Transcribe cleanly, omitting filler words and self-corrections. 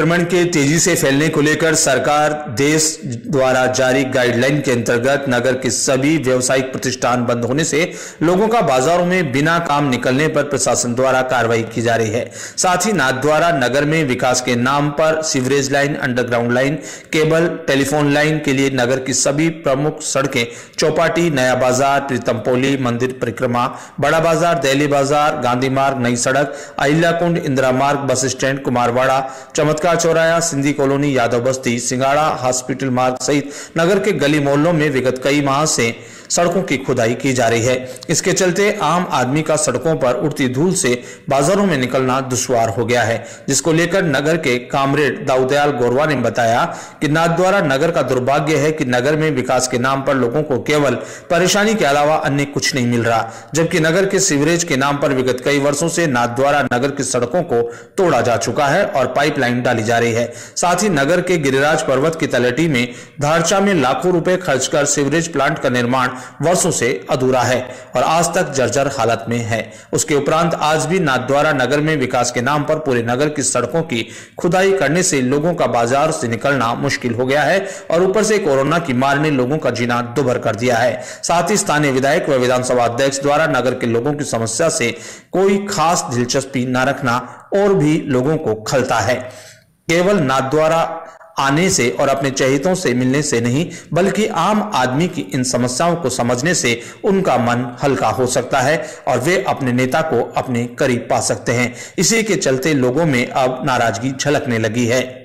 संक्रमण के तेजी से फैलने को लेकर सरकार देश द्वारा जारी गाइडलाइन के अंतर्गत नगर के सभी व्यावसायिक प्रतिष्ठान बंद होने से लोगों का बाजारों में बिना काम निकलने पर प्रशासन द्वारा कार्रवाई की जा रही है। साथ ही नाथद्वारा नगर में विकास के नाम पर sewerage line, underground line, cable, telephone line के लिए नगर की सभी प्रमुख सड़कें चौपाटी, नया बाजार, प्रीतमपोली, मंदिर परिक्रमा, बड़ा बाजार, दिल्ली बाजार, गांधी मार्ग, नई सड़क, अहिल्या कुंड, इंदिरा मार्ग, बस स्टैंड, कुमारवाड़ा, चमत्कार चौराया, सिंधी कॉलोनी, यादव बस्ती, सिंगाड़ा, हॉस्पिटल मार्ग सहित नगर के गली मोहल्लों में विगत कई माह से सड़कों की खुदाई की जा रही है। इसके चलते आम आदमी का सड़कों पर उड़ती धूल से बाजारों में निकलना दुश्वार हो गया है, जिसको लेकर नगर के कामरेड दाऊदयाल गोरवा ने बताया कि नाथद्वारा नगर का दुर्भाग्य है कि नगर में विकास के नाम पर लोगों को केवल परेशानी के अलावा अन्य कुछ नहीं मिल रहा, जबकि नगर के सीवरेज के नाम पर विगत कई वर्षों से नाथद्वारा नगर की सड़कों को तोड़ा जा चुका है और पाइपलाइन डाली जा रही है। साथ ही नगर के गिरिराज पर्वत की तलहटी में धारचा में लाखों रुपए खर्च कर सीवरेज प्लांट का निर्माण वर्षों से अधूरा है और आज तक जर्जर हालत में है। उसके उपरांत आज भी नाथद्वारा नगर में विकास के नाम पर पूरे नगर की सड़कों की खुदाई करने से लोगों का बाजार से निकलना मुश्किल हो गया है और ऊपर से कोरोना की मार ने लोगों का जीना दुभर कर दिया है। साथ ही स्थानीय विधायक व विधानसभा अध्यक्ष द्वारा नगर के लोगों की समस्या से कोई खास दिलचस्पी न रखना और भी लोगों को खलता है। केवल नाथद्वारा आने से और अपने चहेतों से मिलने से नहीं, बल्कि आम आदमी की इन समस्याओं को समझने से उनका मन हल्का हो सकता है और वे अपने नेता को अपने करीब पा सकते हैं। इसी के चलते लोगों में अब नाराजगी झलकने लगी है।